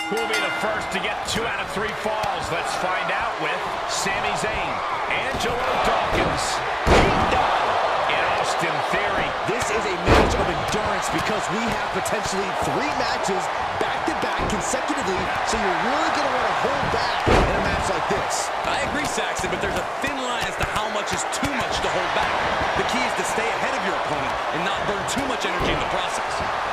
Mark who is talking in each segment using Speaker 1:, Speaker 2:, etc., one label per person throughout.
Speaker 1: Who will be the first to get 2 out of 3 falls? Let's find out with Sami Zayn. Angelo Dawkins. Beat down in Austin Theory.
Speaker 2: This is a match of endurance because we have potentially 3 matches back-to-back consecutively, so you're really going to want to hold back in a match like this.
Speaker 3: I agree, Saxton, but there's a thin line as to how much is too much to hold back. The key is to stay ahead of your opponent and not burn too much energy in the process.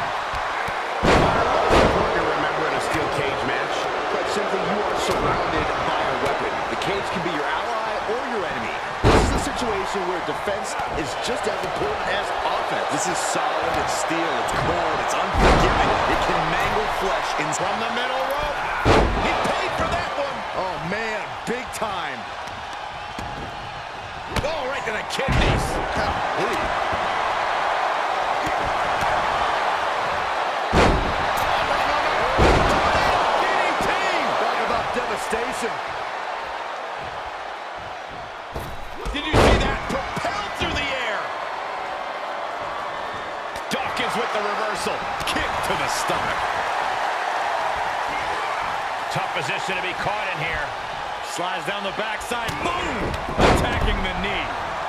Speaker 4: Steel cage match. Quite simply, you are surrounded by a weapon. The cage can be your ally or your enemy. This is a situation where defense is just as important as offense.
Speaker 3: This is solid, it's steel, it's cold, it's unforgiving. It can mangle flesh in
Speaker 4: From the middle rope. He paid for that one.
Speaker 2: Oh, man, big time.
Speaker 1: Oh, right to the kidneys.
Speaker 2: Devastation.
Speaker 1: Did you see that? Propelled through the air. Dawkins with the reversal. Kick to the stomach. Tough position to be caught in here. Slides down the backside. Boom! Attacking the knee.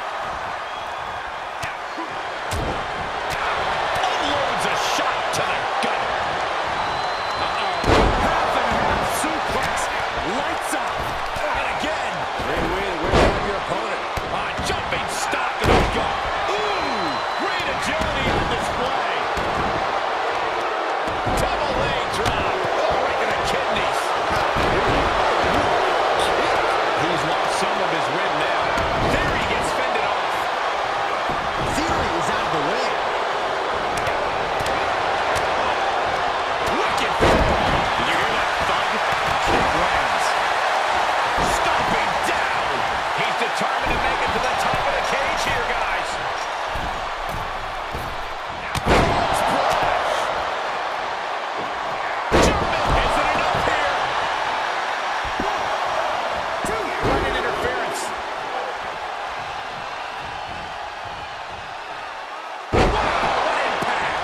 Speaker 1: Unloads a shot to the gut. Lights up. And again.
Speaker 2: Great way to wear down your opponent.
Speaker 1: Jumping stop to the gut. Ooh, great agility on display. Double leg drop. Oh, right to the kidneys. He's lost some of his rib now. There he gets fended off.
Speaker 2: Theory is out of the way.
Speaker 1: Wicked fall. Did you hear that thud? Kick lands. Stomping down. He's determined to make it to the top of the cage here, guys. Splash. Jumping. Isn't enough here. 1, 2. Running interference. Wow, what impact.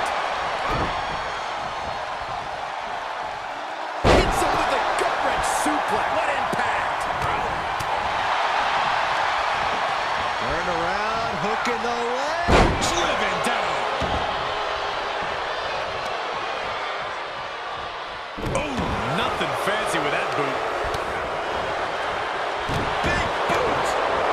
Speaker 1: Hits him with a gut-wrench suplex. What impact.
Speaker 2: Turn around, hook in the leg.
Speaker 1: Driven down. Oh, nothing fancy with that boot. Big boot.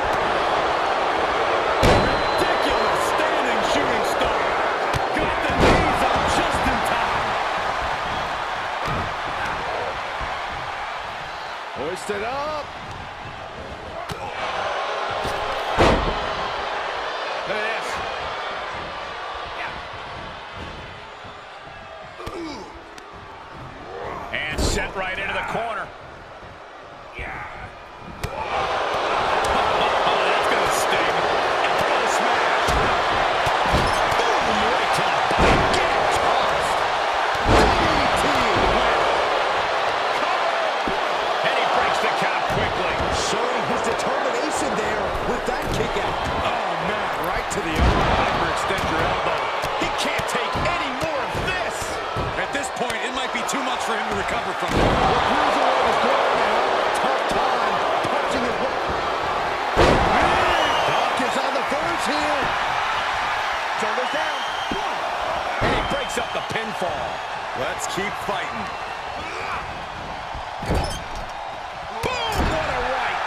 Speaker 1: Ridiculous standing shooting star. Got the knees up just in time.
Speaker 2: Hoist it up.
Speaker 1: Look at this. And sent right into the corner. Oh, that's going to sting. Elbow smash. Boom, right to the body. Get tossed. DDT. And he breaks the count quickly.
Speaker 2: Showing his determination there with that kick out.
Speaker 1: Oh, man, right to the arm. Hyperextend your elbow. He can't take any more of this.
Speaker 3: At this point, it might be too much for him to recover from.
Speaker 2: The Cruiserweight is going to have a tough time punching his way. Dawkins on the verge here. Shoulders down.
Speaker 1: And he breaks up the pinfall.
Speaker 3: Let's keep fighting.
Speaker 1: Boom, what a right.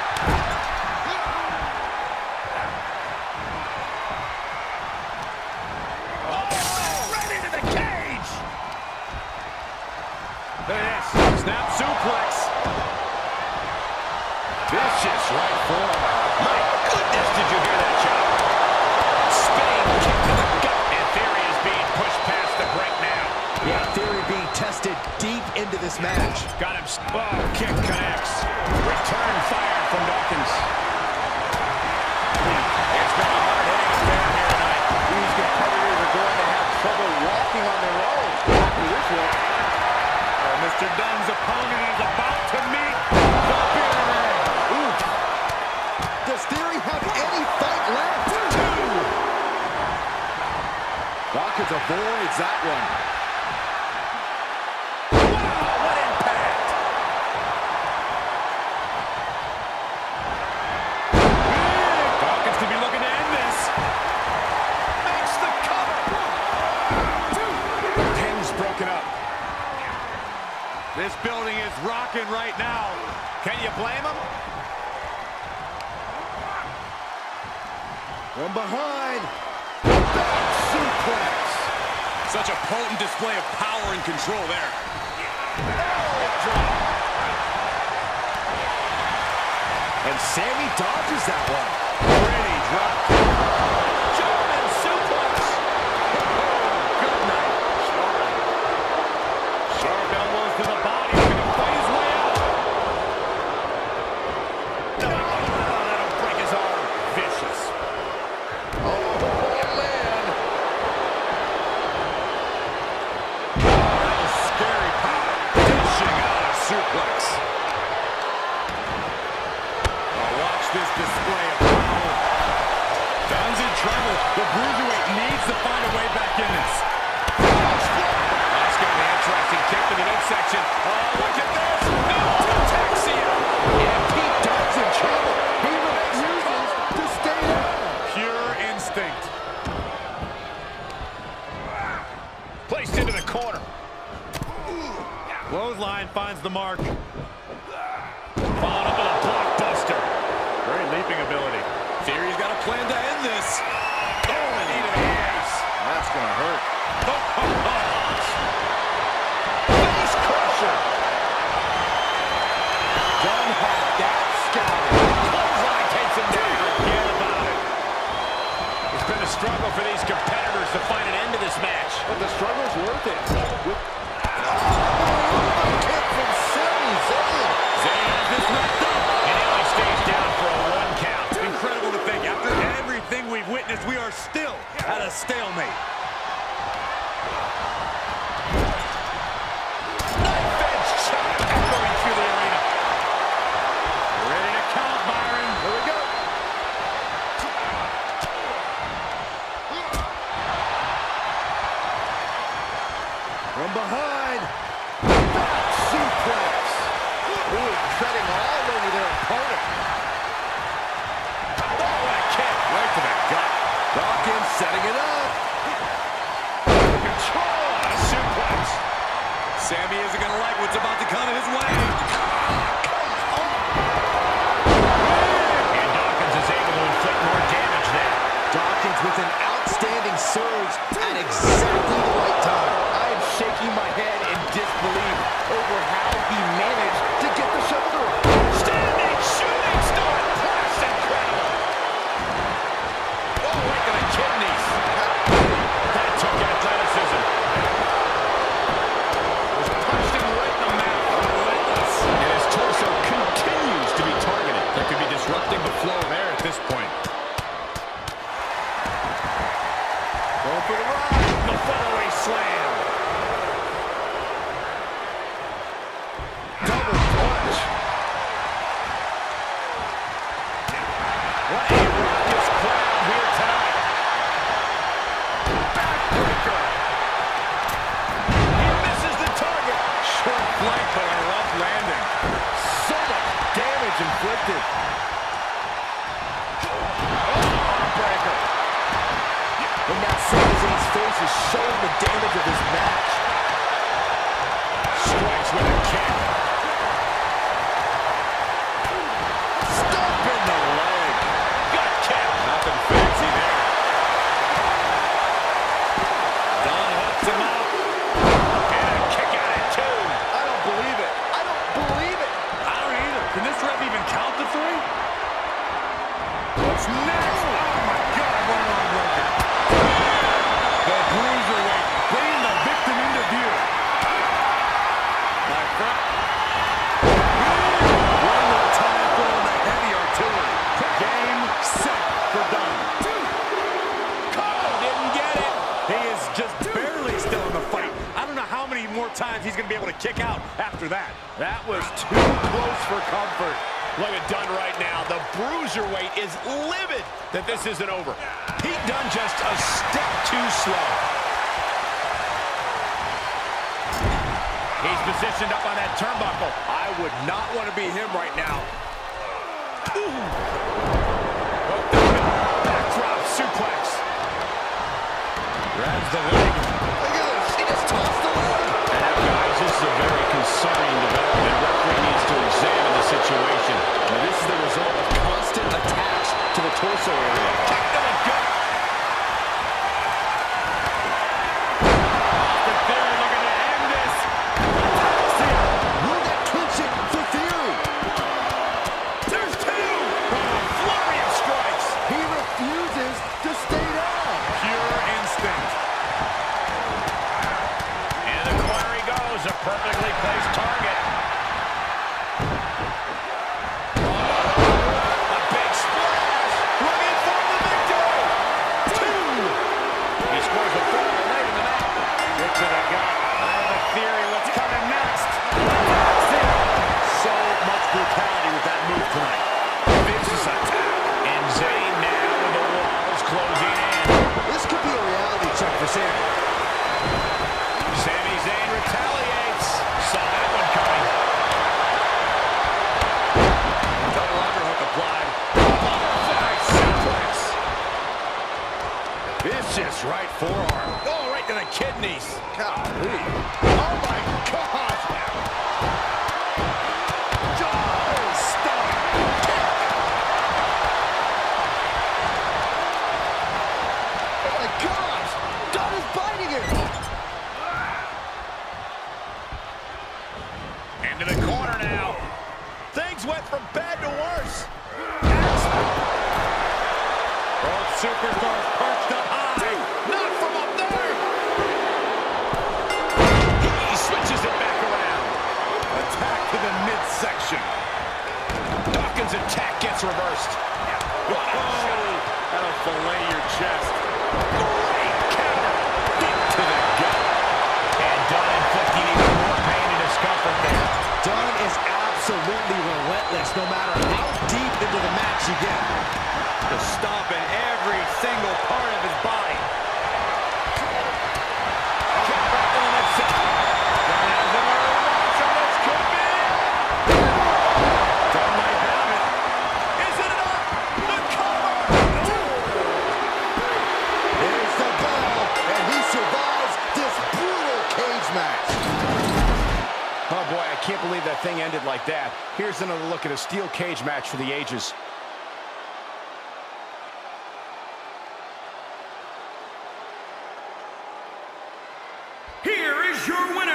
Speaker 1: Oh, right into the cage. Look at this. Snap suplex. Vicious right forearm. My goodness, did you hear that shot? Spinning kick to the gut. And Theory is being pushed past the break now.
Speaker 2: Yeah, Theory being tested deep into this match.
Speaker 1: Got him. Oh, kick connects. Return fire from Dawkins. It's been a hard-hitting affair here tonight.
Speaker 4: These competitors are going to have trouble walking on their own after this one.
Speaker 1: Mr. Dunn's opponent is about to meet the big ring.
Speaker 2: Ooh. Does Theory have any fight left?
Speaker 4: 2. Dawkins avoids that one.
Speaker 1: Wow, what impact.
Speaker 3: talking right now.
Speaker 1: Can you blame him?
Speaker 2: From behind. Back suplex.
Speaker 3: Such a potent display of power and control there.
Speaker 2: And Sami dodges that one.
Speaker 3: Pretty drop.
Speaker 1: German suplex.
Speaker 3: Good night.
Speaker 1: Sharp elbows to the body. He's going to fight his way out. No, that'll break his arm. Vicious.
Speaker 2: Oh, man.
Speaker 3: That was scary power. Dishing out a suplex. Watch this display of power. Dunn's in trouble. The Bruiserweight needs to find a way back in this.
Speaker 1: That's going to be interesting. Kick to the midsection. Oh, look at this. No, Taxia.
Speaker 2: And Pete Dunne's in trouble. He refuses to stay down.
Speaker 3: Pure instinct.
Speaker 1: Placed into the corner.
Speaker 3: Clothesline finds the mark.
Speaker 1: Followed up with a blockbuster.
Speaker 3: Great leaping ability. Theory's got a plan to end this.
Speaker 1: Oh, the knee to the face.
Speaker 2: That's going to hurt.
Speaker 1: Face crusher.
Speaker 2: Dunne had that scouted.
Speaker 1: Clothesline takes him down. Forget about it. It's been a struggle for these competitors to find an end to this match.
Speaker 2: But the struggle's worth it. Kick from Sami Zayn.
Speaker 1: Zayn has this knocked up. And he only stays down for a 1 count.
Speaker 3: Incredible to think. After everything we've witnessed, we are still at a stalemate.
Speaker 1: Knife edge shot echoing through the arena.
Speaker 3: Ready to count, Byron.
Speaker 2: Here we go. From behind. Back suplex. Ooh, treading all over their opponent.
Speaker 1: Oh, what a kick.
Speaker 3: Right to the gut.
Speaker 2: Dawkins setting it up.
Speaker 1: Control on a suplex.
Speaker 3: Sami isn't going to like what's about to come his way.
Speaker 1: And Dawkins is able to inflict more damage there.
Speaker 2: Dawkins with an outstanding surge at exactly the right time.
Speaker 4: I am shaking my head in disbelief over how he managed to get the shoulder up.
Speaker 1: Standing shooting star. That's incredible. Oh, right to the kidneys. That took athleticism. Was punched him right in the mouth. Relentless. And his torso continues to be targeted. That could be disrupting the flow of air at this point.
Speaker 2: Going for the ride.
Speaker 1: The follow-away slam.
Speaker 2: Double punch.
Speaker 1: What a raucous crowd here tonight. Backbreaker. He misses the target.
Speaker 3: Short flight, but a rough landing.
Speaker 2: So much damage inflicted.
Speaker 1: Armbreaker.
Speaker 2: And now Sami Zayn's face is showing the damage of his match.
Speaker 1: Strikes with a kick.
Speaker 2: Stomp in the leg.
Speaker 1: Gut kick.
Speaker 3: Nothing fancy there.
Speaker 1: Dunne hooks him up. And a kick out at 2.
Speaker 2: I don't believe it. I don't believe it.
Speaker 3: I don't either. Can this ref even count to 3? What's next? Oh, my God. What an armbreaker. The Bruiserweight bringing the victim into view. My friend. One more time throwing the heavy artillery. Game, set for Dunne.
Speaker 1: Oh, didn't get it.
Speaker 3: He is just barely still in the fight. I don't know how many more times he's going to be able to kick out after that.
Speaker 1: That was too close for comfort. Look at Dunne right now. The Bruiserweight is livid that this isn't over. Pete Dunne just a step too slow. He's positioned up on that turnbuckle.
Speaker 3: I would not want to be him right now.
Speaker 1: Backdrop suplex. Grabs the leg.
Speaker 2: Look at this. He just tossed the leg.
Speaker 1: And guys, this is a very concerning development. Referee
Speaker 4: situation. Now, this is the result of constant attacks to the torso area.
Speaker 1: Kick to the gut.
Speaker 3: They're looking to end this.
Speaker 2: Will that clinch it for Theory?
Speaker 1: There's two. Flurry of strikes.
Speaker 2: He refuses to stay down.
Speaker 1: Pure instinct. And the corner he goes, a perfectly placed target. A big splash. Looking for the victory. Two. He scores a four late in the night. Get to the gut. I have a theory what's coming next.
Speaker 4: So much brutality with that move tonight.
Speaker 1: Vicious attack. And Zayn now with the walls closing in.
Speaker 2: This could be a reality check for Sami.
Speaker 1: Sami Zayn retaliates. Saw that one coming.
Speaker 3: Double underhook applied.
Speaker 1: Butterfly suplex.
Speaker 4: Vicious right forearm.
Speaker 1: Oh, right to the kidneys.
Speaker 4: Golly. Oh, my God. Oh, stop.
Speaker 2: Oh my gosh! Dunn is biting him!
Speaker 1: Into the corner now. Things went from bad to worse.
Speaker 3: Both superstars perched up high.
Speaker 1: Not from up there. He switches it back around.
Speaker 4: Attack to the midsection.
Speaker 1: Dawkins' attack gets reversed. What a shot.
Speaker 3: That'll fillet your chest.
Speaker 1: Great counter. Deep to the gut. And Dunn inflicting even more pain and discomfort there.
Speaker 2: Dunn is absolutely relentless no matter how deep into the match you get.
Speaker 3: Just stomping every single part of his body.
Speaker 1: Kick back to the midsection. Dunn has the rematch, and this could be it.
Speaker 3: Dunn might have it.
Speaker 1: Is it enough? The cover.
Speaker 2: Here's the bell, and he survives this brutal cage match.
Speaker 4: Oh, boy, I can't believe that thing ended like that. Here's another look at a steel cage match for the ages.
Speaker 1: Here is your winner,